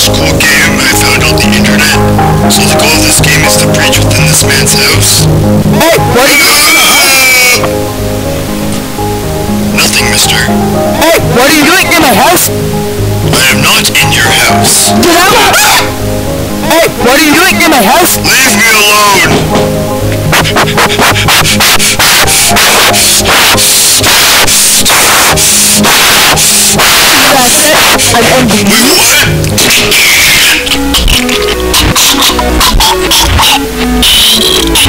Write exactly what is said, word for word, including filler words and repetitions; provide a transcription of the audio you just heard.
this cool game I found on the internet. So the goal of this game is to breach within this man's house. Hey, what are you Nothing, mister. Hey, what are you doing in my house? I am not in your house. Get out! Hey, what are you doing in my house? Leave me alone! That's it. I'm ending you. What?